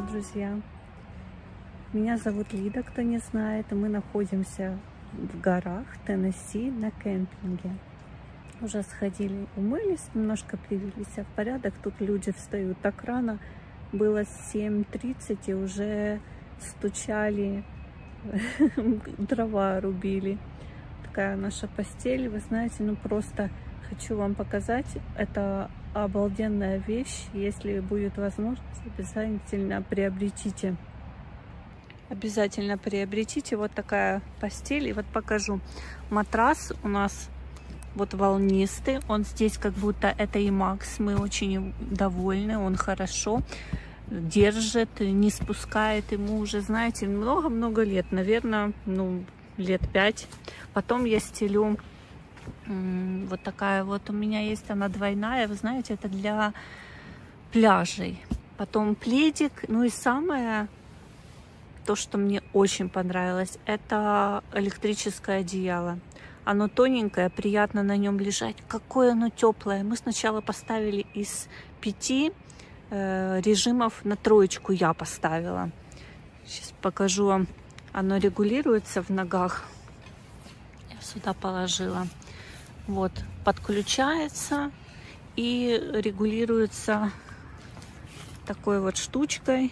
друзья! Меня зовут Лида, кто не знает. Мы находимся в горах Теннесси на кемпинге. Уже сходили, умылись, немножко привели себя в порядок. Тут люди встают так рано. Было 7:30 и уже стучали, дрова рубили. Такая наша постель. Вы знаете, ну просто хочу вам показать. Это обалденная вещь. Если будет возможность, обязательно приобретите. Обязательно приобретите. Вот такая постель. И вот покажу. Матрас у нас вот волнистый. Он здесь как будто это IMAX. Мы очень довольны. Он хорошо держит, не спускает. Ему уже, знаете, много-много лет. Наверное, ну, лет 5. Потом я стелю вот такая вот у меня есть, она двойная, вы знаете, это для пляжей. Потом пледик. Ну и самое, то, что мне очень понравилось, это электрическое одеяло. Оно тоненькое, приятно на нем лежать. Какое оно теплое. Мы сначала поставили из 5 режимов на 3 я поставила. Сейчас покажу вам. Оно регулируется в ногах. Я сюда положила. Вот, подключается и регулируется такой вот штучкой.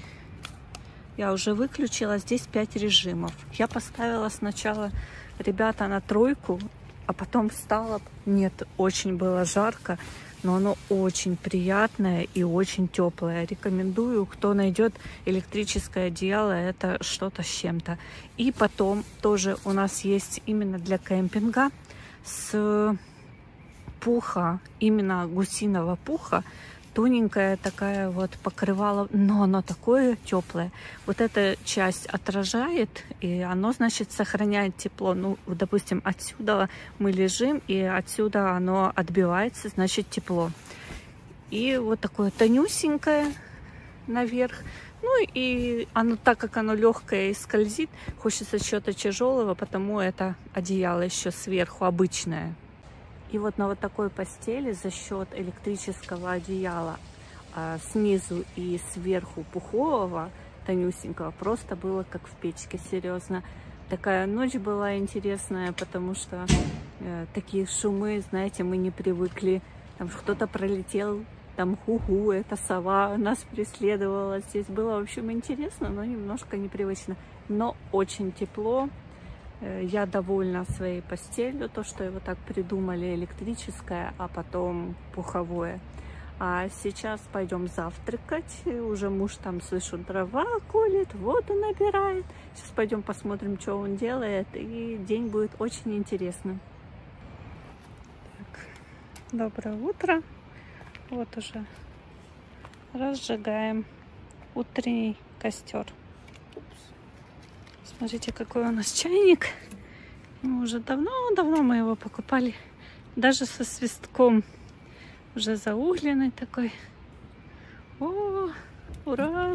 Я уже выключила. Здесь 5 режимов. Я поставила сначала, ребята, на 3, а потом встала. Нет, очень было жарко, но оно очень приятное и очень теплое. Рекомендую, кто найдет электрическое одеяло, это что-то с чем-то. И потом тоже у нас есть именно для кемпинга с пуха, именно гусиного пуха, тоненькая такая вот покрывало, но оно такое теплое. Вот эта часть отражает, и оно, значит, сохраняет тепло. Ну, допустим, отсюда мы лежим, и отсюда оно отбивается, значит, тепло. И вот такое тонюсенькое наверх. Ну и оно, так как оно легкое и скользит, хочется чего-то тяжелого, потому это одеяло еще сверху обычное. И вот на вот такой постели за счет электрического одеяла снизу и сверху пухового, тонюсенького, просто было как в печке, серьезно. Такая ночь была интересная, потому что такие шумы, знаете, мы не привыкли. Там кто-то пролетел, там ху-ху, это сова нас преследовала. Здесь было, в общем, интересно, но немножко непривычно. Но очень тепло. Я довольна своей постелью, то, что его так придумали, электрическое, а потом пуховое. А сейчас пойдем завтракать. Уже муж там, слышу, дрова колет, воду набирает. Сейчас пойдем посмотрим, что он делает, и день будет очень интересным. Так, доброе утро. Вот уже разжигаем утренний костер. Смотрите, какой у нас чайник. Ну, уже давно-давно мы его покупали. Даже со свистком. Уже заугленный такой. О, ура!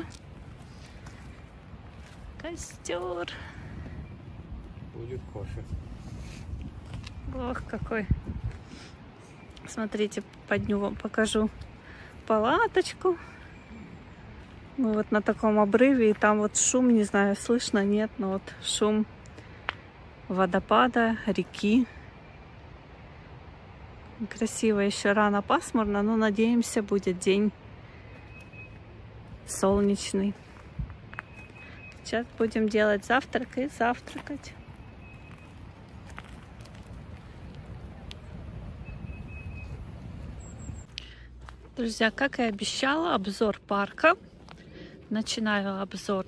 Костер. Будет кофе. Ох, какой. Смотрите, подню вам покажу палаточку. Мы вот на таком обрыве, и там вот шум, не знаю, слышно, нет, но вот шум водопада, реки. Красиво, еще рано, пасмурно, но надеемся, будет день солнечный. Сейчас будем делать завтрак и завтракать. Друзья, как и обещала, обзор парка. Начинаю обзор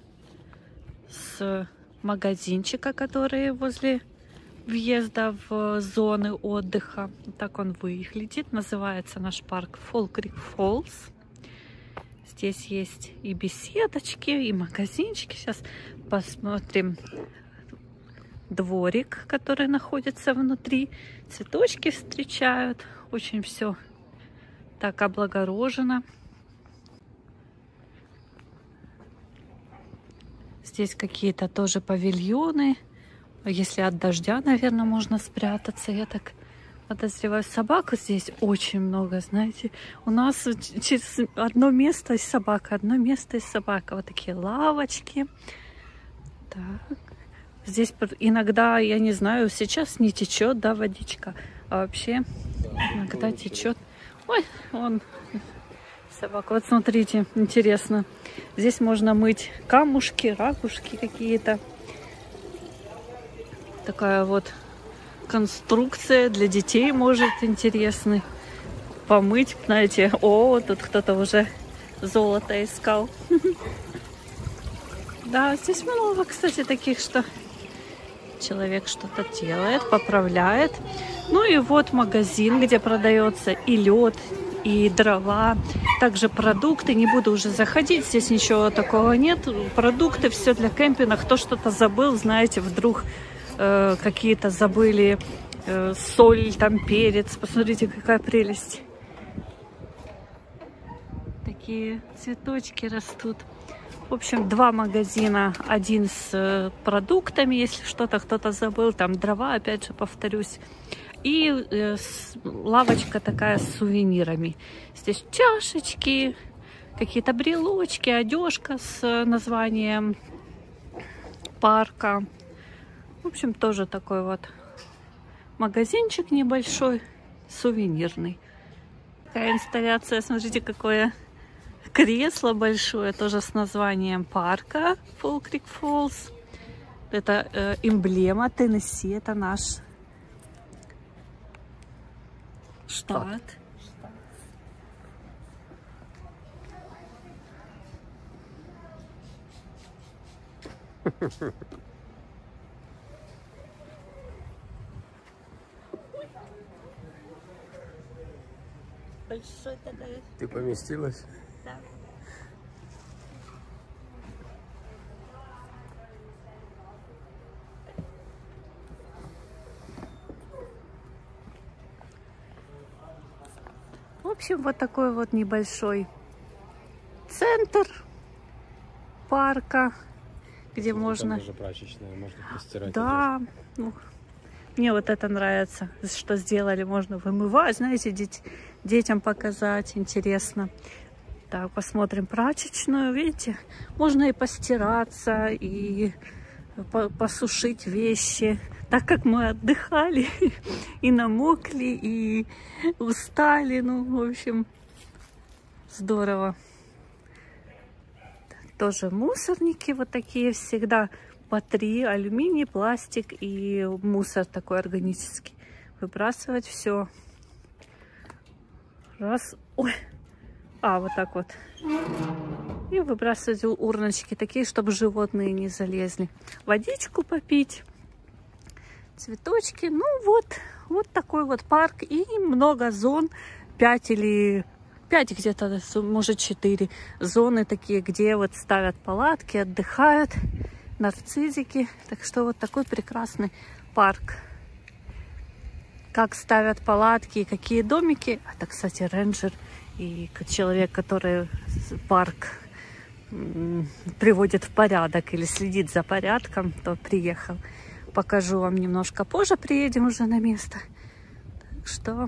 с магазинчика, который возле въезда в зоны отдыха. Так он выглядит. Называется наш парк Fall Creek Falls. Здесь есть и беседочки, и магазинчики. Сейчас посмотрим дворик, который находится внутри. Цветочки встречают. Очень все так облагорожено. Здесь какие-то тоже павильоны. Если от дождя, наверное, можно спрятаться. Я так Подозреваю, собак здесь очень много, знаете. У нас через одно место есть собака, одно место есть собака. Вот такие лавочки. Так. Здесь иногда, я не знаю, сейчас не течет, да, водичка, а вообще иногда течет. Ой, вон собака. Вот смотрите, интересно. Здесь можно мыть камушки, ракушки какие-то. Такая вот конструкция для детей, может, интересный. Помыть, знаете, о, тут кто-то уже золото искал. Да, здесь много, кстати, таких, что человек что-то делает, поправляет. Ну и вот магазин, где продается и лед, и дрова, также продукты. Не буду уже заходить, здесь ничего такого нет. Продукты, все для кемпинга. Кто что-то забыл, знаете, вдруг какие-то забыли соль, там перец. Посмотрите, какая прелесть. Такие цветочки растут. В общем, два магазина. Один с продуктами, если что-то кто-то забыл. Там дрова, опять же, повторюсь. И лавочка такая с сувенирами. Здесь чашечки, какие-то брелочки, одежка с названием парка. В общем, тоже такой вот магазинчик небольшой, сувенирный. Такая инсталляция, смотрите, какое кресло большое, тоже с названием парка Fall Creek Falls. Это эмблема Теннесси, это наш штат. Большой такой. Ты поместилась? Да. В общем, вот такой вот небольшой центр парка, где можно... Там прачечная, можно постирать. Да, ну, мне вот это нравится, что сделали, можно вымывать, знаете, детям показать, интересно. Так, посмотрим прачечную, видите, можно и постираться, и посушить вещи. Так как мы отдыхали и намокли, и устали, ну, в общем, здорово. Тоже мусорники вот такие всегда по 3: алюминий, пластик и мусор такой органический. Выбрасывать все. Раз. Ой. Вот так вот. И выбрасывать урночки такие, чтобы животные не залезли. Водичку попить. Цветочки. Ну вот такой вот парк. И много зон. 5 где-то, может 4 зоны такие, где вот ставят палатки, отдыхают, нарцизики. Так что вот такой прекрасный парк. Как ставят палатки, какие домики. Это, кстати, рейнджер и человек, который парк приводит в порядок или следит за порядком, то приехал. Покажу вам немножко позже, приедем уже на место. Так что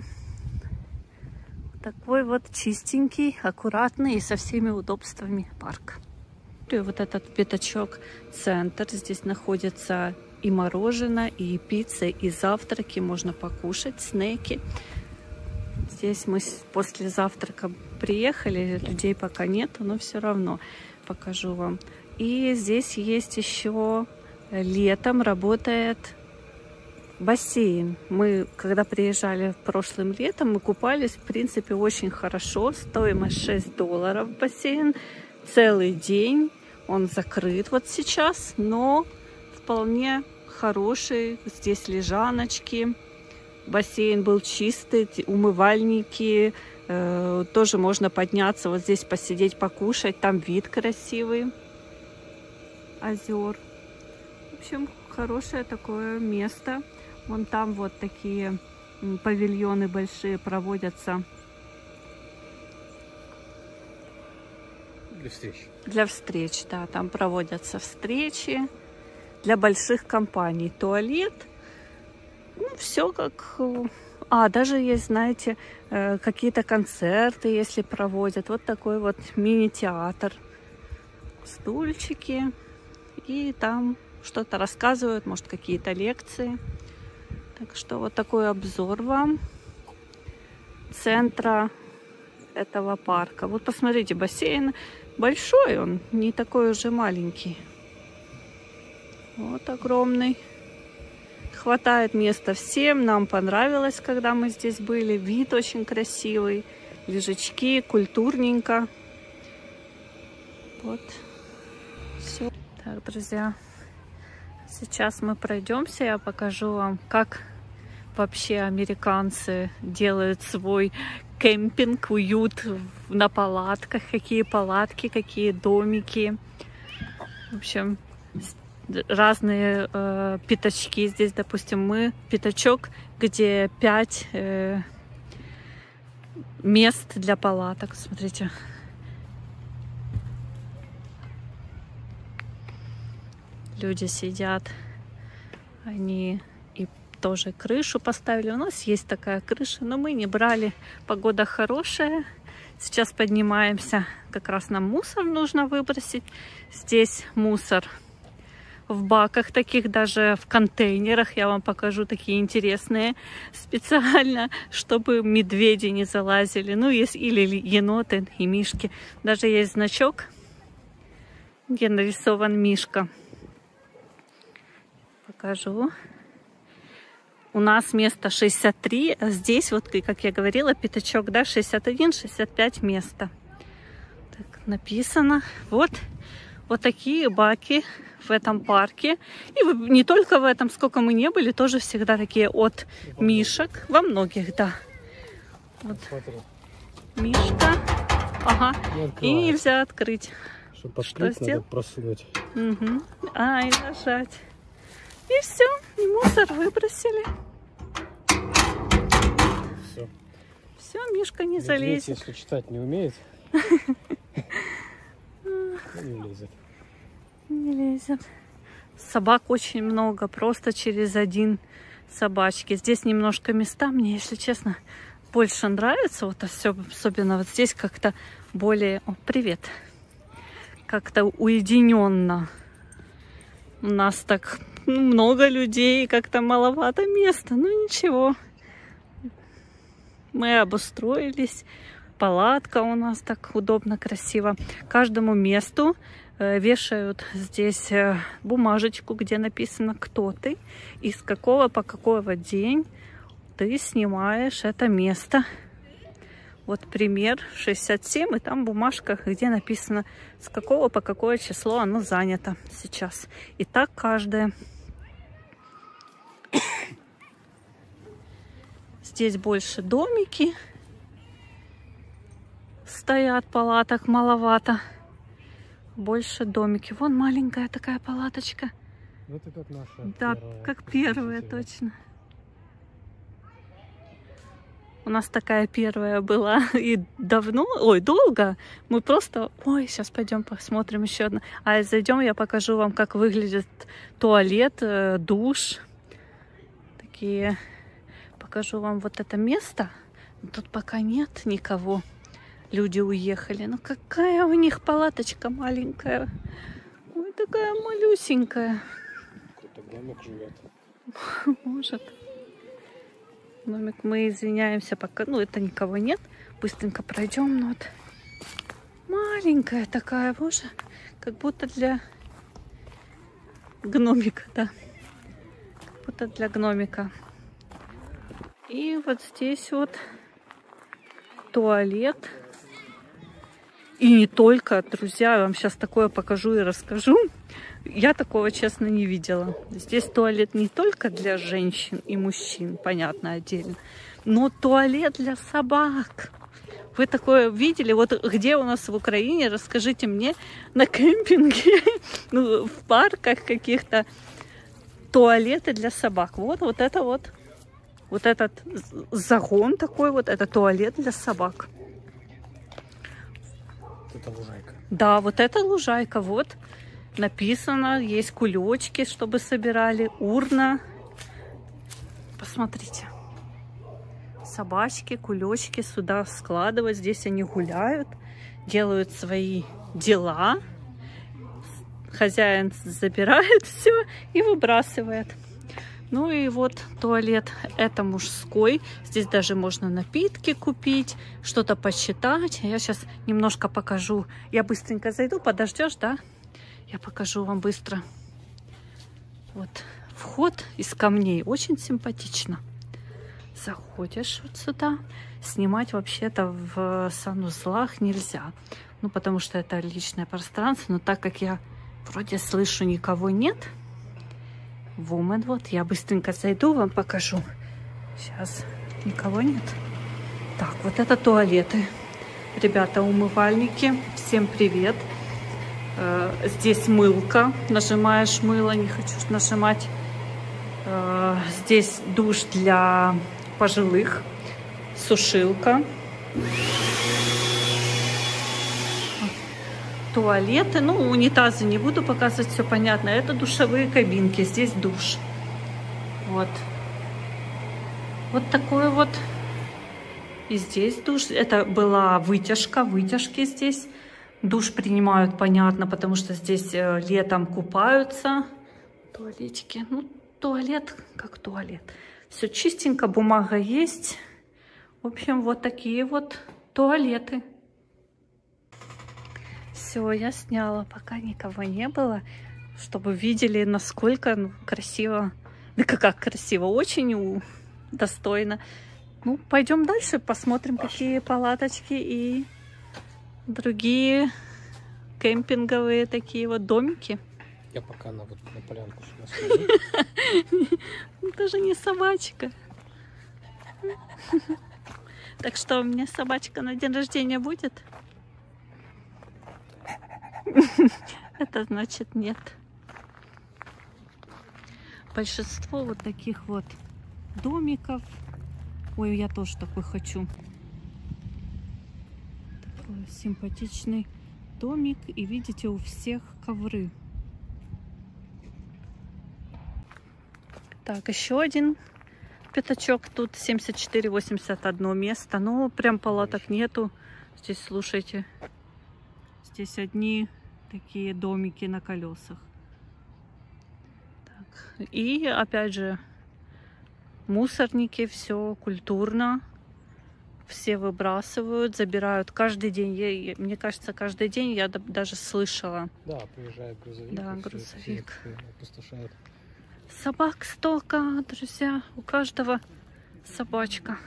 такой вот чистенький, аккуратный и со всеми удобствами парк. И вот этот пятачок центр. Здесь находится и мороженое, и пицца, и завтраки. Можно покушать, снеки. Здесь мы после завтрака приехали. Людей пока нету, но все равно покажу вам. И здесь есть еще летом работает бассейн. Мы, когда приезжали прошлым летом, мы купались, в принципе, очень хорошо. Стоимость $6 бассейн. Целый день. Он закрыт вот сейчас, но вполне хороший. Здесь лежаночки. Бассейн был чистый, умывальники. Тоже можно подняться, вот здесь посидеть, покушать. Там вид красивый. Озер. В общем, хорошее такое место. Вон там вот такие павильоны большие проводятся. Для встреч. Для встреч, да. Там проводятся встречи для больших компаний. Туалет Ну, все как... А, даже есть, знаете, какие-то концерты, если проводят. Вот такой вот мини-театр. Стульчики. И там что-то рассказывают, может, какие-то лекции. Так что вот такой обзор вам центра этого парка. Вот посмотрите, бассейн большой, он не такой уже маленький. Вот огромный. Хватает места всем. Нам понравилось, когда мы здесь были. Вид очень красивый. Лежачки, культурненько. Вот. Все. Так, друзья. Сейчас мы пройдемся. Я покажу вам, как вообще американцы делают свой кемпинг, уют на палатках. Какие палатки, какие домики. В общем... разные пятачки. Здесь, допустим, мы пятачок, где 5 мест для палаток. Смотрите. Люди сидят. Они и тоже крышу поставили. У нас есть такая крыша, но мы не брали. Погода хорошая. Сейчас поднимаемся. Как раз нам мусор нужно выбросить. Здесь мусор в баках таких, даже в контейнерах. Я вам покажу такие интересные специально, чтобы медведи не залазили. Ну, есть или еноты и мишки. Даже есть значок, где нарисован мишка. Покажу. У нас место 63, а здесь, вот, как я говорила, пятачок, да, 61-65 места. Так, написано. Вот такие баки в этом парке. И не только в этом, сколько мы не были, тоже всегда такие от мишек. Во многих, да. Вот. Мишка. Ага. И нельзя открыть. Чтобы открыть, надо просунуть. Угу. И нажать. И все. И мусор выбросили. Все. Все, мишка не залезет. Если читать не умеет, не лезет. Не лезет. Собак очень много, просто через один собачки. Здесь немножко места мне, если честно, больше нравится. Вот особенно вот здесь как-то более... О, привет! Как-то уединенно. У нас так много людей, как-то маловато места. Ну ничего. Мы обустроились. Палатка у нас так удобно, красиво. Каждому месту вешают здесь бумажечку, где написано, кто ты и с какого по какой день ты снимаешь это место. Вот пример 67, и там бумажка, где написано, с какого по какое число оно занято сейчас. И так каждое. Здесь больше домики стоят, палаток маловато. Больше домики. Вон маленькая такая палаточка. Это как наша. Да, как первая, точно. У нас такая первая была и давно, ой, долго. Мы просто, ой, сейчас пойдем посмотрим еще одну. А зайдем, я покажу вам, как выглядит туалет, душ. Такие, покажу вам вот это место. Тут пока нет никого. Люди уехали. Ну какая у них палаточка маленькая. Ой, такая малюсенькая. Какой-то домик живет. Может. Домик, мы извиняемся, пока, ну, это никого нет. Быстренько пройдем. Ну, вот. Маленькая такая, боже. Как будто для гномика, да. Как будто для гномика. И вот здесь вот туалет. И не только, друзья, я вам сейчас такое покажу и расскажу. Я такого, честно, не видела. Здесь туалет не только для женщин и мужчин, понятно, отдельно, но туалет для собак. Вы такое видели? Вот где у нас в Украине, расскажите мне, на кемпинге, ну, в парках каких-то туалеты для собак. Вот это вот этот загон такой вот, это туалет для собак. Это лужайка. Да, вот это лужайка, вот. Написано, есть кулечки, чтобы собирали, урна. посмотрите. Собачки, кулечки сюда складывают. Здесь они гуляют, делают свои дела. Хозяин забирает все и выбрасывает. Ну и вот туалет. Это мужской. Здесь даже можно напитки купить, что-то почитать. Я сейчас немножко покажу. Я быстренько зайду. Подождешь, да? Я покажу вам быстро. Вот вход из камней. Очень симпатично. Заходишь вот сюда. Снимать вообще-то в санузлах нельзя. Ну, потому что это личное пространство. Но так как я вроде слышу, никого нет. Вумен, вот я быстренько зайду, вам покажу. Сейчас никого нет. Так, вот это туалеты. Ребята, умывальники. Всем привет. Здесь мылка. Нажимаешь мыло, не хочу нажимать. Здесь душ для пожилых. Сушилка. Туалеты, ну, унитазы не буду показывать, все понятно. Это душевые кабинки, здесь душ. Вот. Вот такой вот. И здесь душ. Это была вытяжка, вытяжки здесь. Душ принимают, понятно, потому что здесь летом купаются. Туалетики. Ну, туалет как туалет. Все чистенько, бумага есть. В общем, вот такие вот туалеты. Все, я сняла, пока никого не было, чтобы видели, насколько красиво. Да как красиво, очень достойно. Ну, пойдем дальше, посмотрим, какие палаточки и другие кемпинговые такие вот домики. Я пока на полянку сюда. Даже не собачка. Так что, у меня собачка на день рождения будет? Это значит нет. Большинство вот таких вот домиков. Ой, я тоже такой хочу. Такой симпатичный домик. И видите, у всех ковры. Так, еще один пятачок. Тут 74-81 место. Но прям палаток нету. Здесь, слушайте. Здесь одни такие домики на колесах. Так. И опять же мусорники, все культурно. Все выбрасывают, забирают каждый день. Мне кажется, каждый день я даже слышала. Да, приезжает грузовик. Да, грузовик. Опустошает. Собак столько, друзья. У каждого собачка.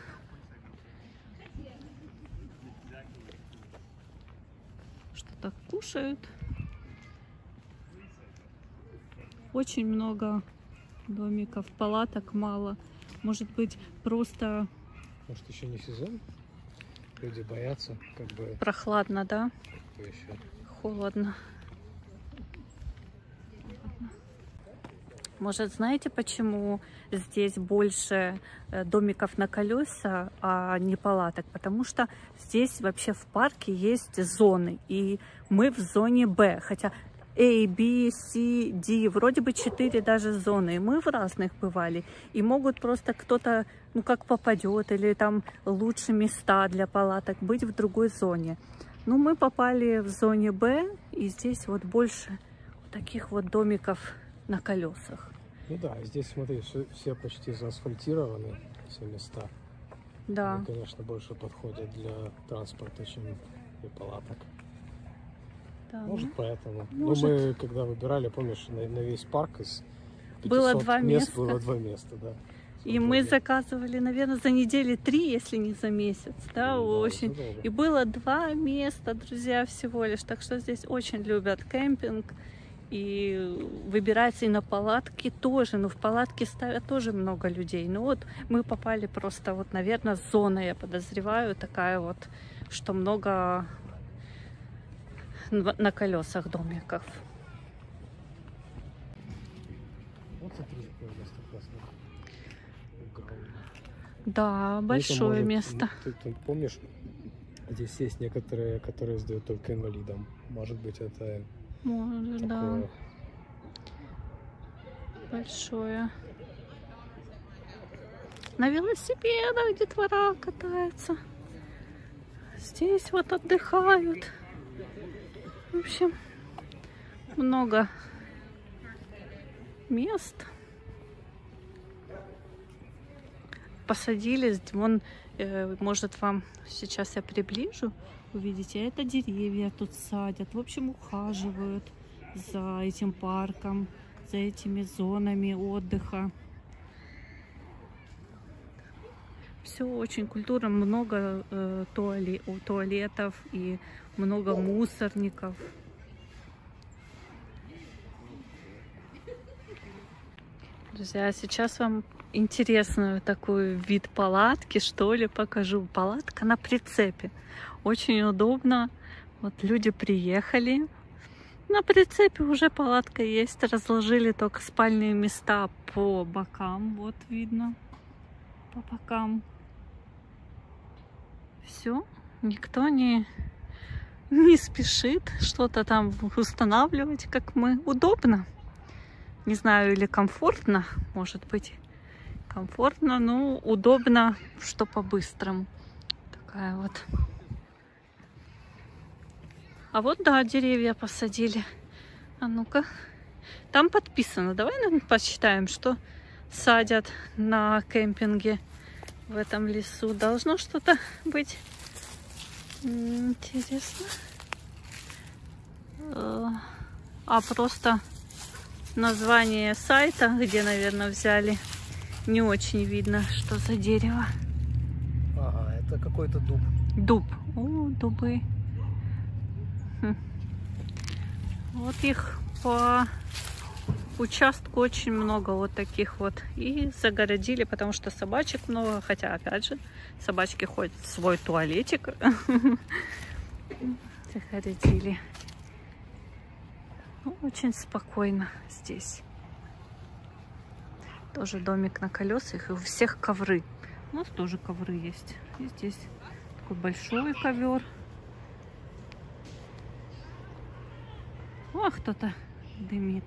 Так кушают. Очень много домиков, палаток мало. Может быть, просто... Может, еще не сезон? Люди боятся, как бы... Прохладно, да? Как бы еще... Холодно. Может, знаете, почему здесь больше домиков на колеса, а не палаток? Потому что здесь вообще в парке есть зоны, и мы в зоне Б. Хотя A, B, C, D, вроде бы 4 даже зоны. И мы в разных бывали. И могут просто кто-то, ну как попадет, или там лучше места для палаток быть в другой зоне. Ну, мы попали в зоне Б, и здесь вот больше таких вот домиков на колесах. Ну да, здесь, смотри, все почти заасфальтированы, все места. Да. Они, конечно, больше подходят для транспорта, чем для палаток. Да. Может, поэтому. Может. Но мы, когда выбирали, помнишь, на весь парк из 500 было 2 места. Было 2 места, да. И мы заказывали, наверное, за недели 3, если не за месяц, да, очень. И было 2 места, друзья, всего лишь. Так что здесь очень любят кемпинг. И выбирается и на палатки тоже. Но в палатки ставят тоже много людей. Ну вот мы попали просто, вот, наверное, зона, я подозреваю, такая вот, что много на колесах домиков. Вот смотри, какое место классное. Да, большое место. Ты помнишь, здесь есть некоторые, которые сдают только инвалидам. Может быть, это... Может, да. Большое. На велосипедах детвора катается. Здесь вот отдыхают. В общем, много мест. Посадили, вон, может, вам сейчас я приближу, увидите, это деревья тут садят. В общем, ухаживают за этим парком, за этими зонами отдыха. Все очень культурно, много туалетов и много мусорников. Друзья, сейчас вам интересную такой вид палатки, что ли, покажу. Палатка на прицепе. Очень удобно. Вот люди приехали. На прицепе уже палатка есть. Разложили только спальные места по бокам. Вот видно. По бокам. Все. Никто не спешит что-то там устанавливать, как мы. Удобно. Не знаю, или комфортно, может быть. Комфортно, но удобно, что по-быстрому. Такая вот. А вот, да, деревья посадили. А ну-ка. Там подписано. Давай, наверное, посчитаем, что садят на кемпинге в этом лесу. Должно что-то быть интересно. А просто название сайта, где, наверное, взяли. Не очень видно, что за дерево. Ага, это какой-то дуб. Дуб. О, дубы. Вот их по участку очень много вот таких вот. И загородили, потому что собачек много. Хотя, опять же, собачки ходят в свой туалетик. Загородили. Очень спокойно здесь. Тоже домик на колесах, и у всех ковры. У нас тоже ковры есть. И здесь такой большой ковер. О, кто-то дымит.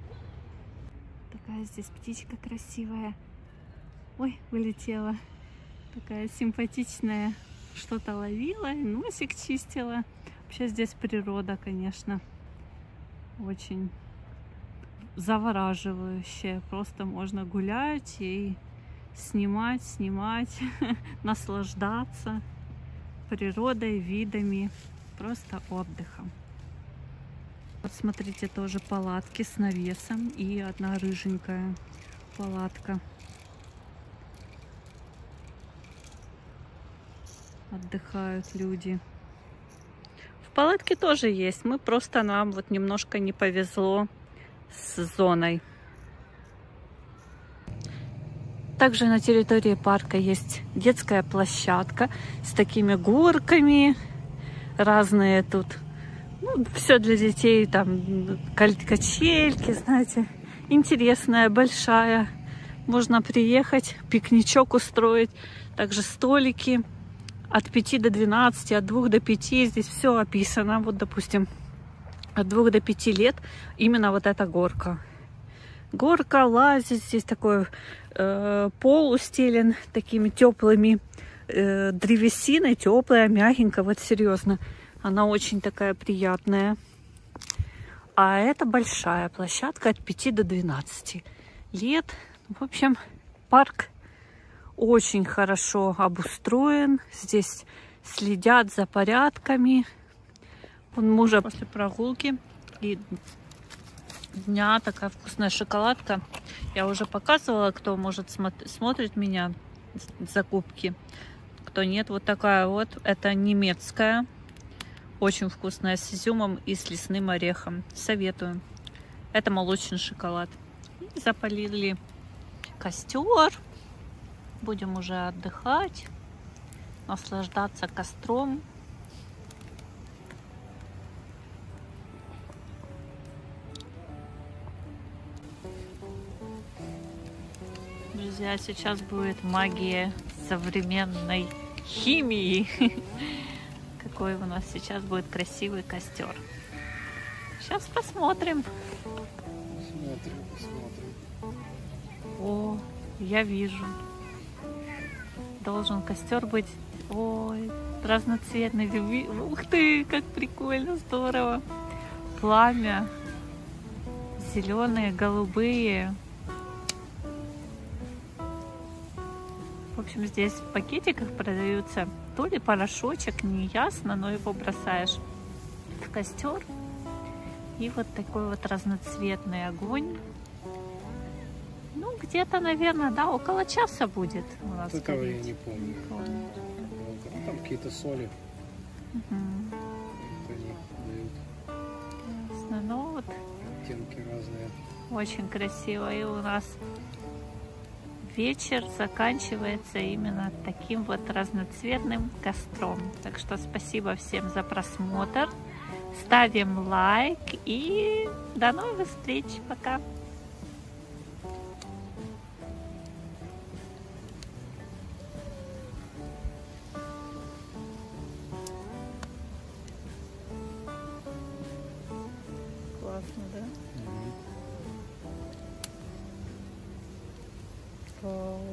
Такая здесь птичка красивая. Ой, вылетела. Такая симпатичная. Что-то ловила, носик чистила. Вообще здесь природа, конечно, очень завораживающая. Просто можно гулять и снимать, наслаждаться природой, видами, просто отдыхом. Вот смотрите, тоже палатки с навесом и одна рыженькая палатка. Отдыхают люди. В палатке тоже есть. Нам вот немножко не повезло с зоной. Также на территории парка есть детская площадка с такими горками. Разные тут. Ну, все для детей. Там качельки, знаете. Интересная, большая. Можно приехать, пикничок устроить. Также столики от 5 до 12, от 2 до 5. Здесь все описано. Вот, допустим, от 2 до 5 лет именно вот эта горка. Горка, лазить. Здесь такой пол устелен такими теплыми древесиной. Теплая, мягенькая. Вот серьезно. Она очень такая приятная. А это большая площадка от 5 до 12 лет. В общем, парк очень хорошо обустроен. Здесь следят за порядками. Он мужа после прогулки и дня такая вкусная шоколадка. Я уже показывала, кто может смотрит меня закупки. Кто нет, вот такая вот. Это немецкая. Очень вкусная, с изюмом и с лесным орехом. Советую. Это молочный шоколад. И запалили костер. Будем уже отдыхать, наслаждаться костром. Друзья, сейчас будет магия современной химии. Какой у нас сейчас будет красивый костер. Сейчас посмотрим. Посмотрим. О, я вижу. должен костер быть, ой, разноцветный. Ух ты, как прикольно, здорово. Пламя, зеленые, голубые. В общем, здесь в пакетиках продаются то ли порошочек, не ясно, но его бросаешь в костер. И вот такой вот разноцветный огонь. Ну, где-то, наверное, да, около часа будет у нас. Этого я не помню. Там какие-то соли. Угу. Они дают. Ясно. Ну вот. Оттенки разные. Очень красиво. И у нас вечер заканчивается именно таким вот разноцветным костром. Так что спасибо всем за просмотр. Ставим лайк и до новых встреч. Пока. Классно, да? Вау.